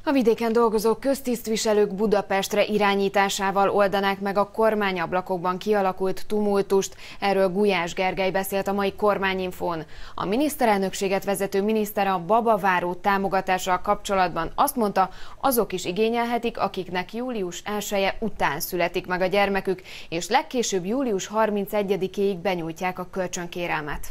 A vidéken dolgozó köztisztviselők Budapestre irányításával oldanák meg a kormányablakokban kialakult tumultust. Erről Gulyás Gergely beszélt a mai Kormányinfón. A miniszterelnökséget vezető miniszter a babaváró támogatással kapcsolatban azt mondta, azok is igényelhetik, akiknek július 1-e után születik meg a gyermekük, és legkésőbb július 31-éig benyújtják a kölcsönkérelmet.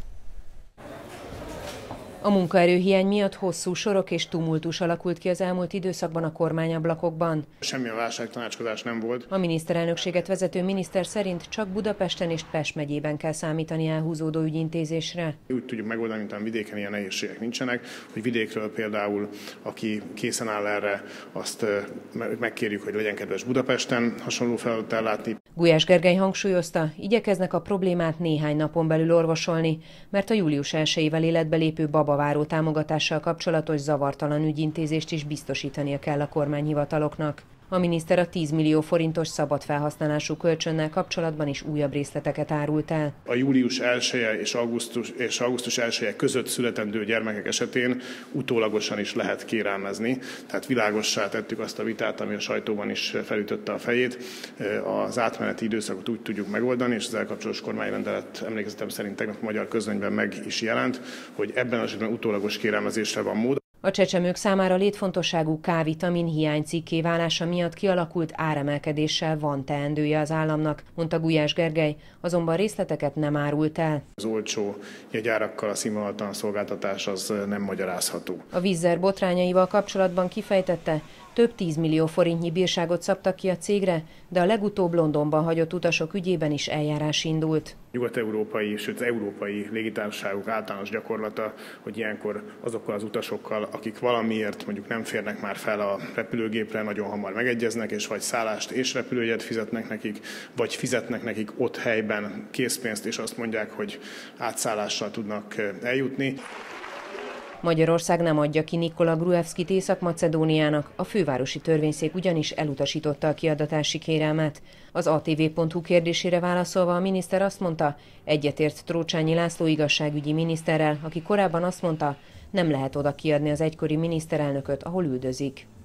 A munkaerőhiány miatt hosszú sorok és tumultus alakult ki az elmúlt időszakban a kormányablakokban. Semmilyen válságtanácskozás nem volt. A miniszterelnökséget vezető miniszter szerint csak Budapesten és Pest megyében kell számítani elhúzódó ügyintézésre. Úgy tudjuk megoldani, mint a vidéken ilyen nehézségek nincsenek, hogy vidékről például, aki készen áll erre, azt megkérjük, hogy legyen kedves Budapesten hasonló feladatot ellátni. Gulyás Gergely hangsúlyozta, igyekeznek a problémát néhány napon belül orvosolni, mert a július 1-ével életbe lépő babaváró támogatással kapcsolatos zavartalan ügyintézést is biztosítania kell a kormányhivataloknak. A miniszter a 10 millió forintos szabad felhasználású kölcsönnel kapcsolatban is újabb részleteket árult el. A július 1-e és augusztus 1-e között születendő gyermekek esetén utólagosan is lehet kérelmezni. Tehát világossá tettük azt a vitát, ami a sajtóban is felütötte a fejét. Az átmeneti időszakot úgy tudjuk megoldani, és az elkapcsolatos kormányrendelet emlékezetem szerint tegnap a Magyar Közlönyben meg is jelent, hogy ebben az esetben utólagos kérelmezésre van mód. A csecsemők számára létfontosságú K-vitamin hiánycikké válása miatt kialakult áremelkedéssel van teendője az államnak, mondta Gulyás Gergely, azonban részleteket nem árult el. Az olcsó jegyárakkal a színvonalatlan szolgáltatás az nem magyarázható. A Vízzer botrányaival kapcsolatban kifejtette, több 10 millió forintnyi bírságot szabtak ki a cégre, de a legutóbb Londonban hagyott utasok ügyében is eljárás indult. Nyugat-európai, sőt az európai légitársaságok általános gyakorlata, hogy ilyenkor azokkal az utasokkal, akik valamiért mondjuk nem férnek már fel a repülőgépre, nagyon hamar megegyeznek, és vagy szállást és repülőjegyet fizetnek nekik, vagy fizetnek nekik ott helyben készpénzt, és azt mondják, hogy átszállással tudnak eljutni. Magyarország nem adja ki Nikola Gruevszkit Észak-Macedóniának, a fővárosi törvényszék ugyanis elutasította a kiadatási kérelmet. Az ATV.hu kérdésére válaszolva a miniszter azt mondta, egyetért Trócsányi László igazságügyi miniszterrel, aki korábban azt mondta, nem lehet oda kiadni az egykori miniszterelnököt, ahol üldözik.